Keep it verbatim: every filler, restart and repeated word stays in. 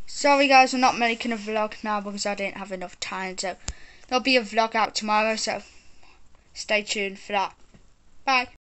Sorry guys, I'm not making a vlog now because I didn't have enough time. So there'll be a vlog out tomorrow, so stay tuned for that. Bye.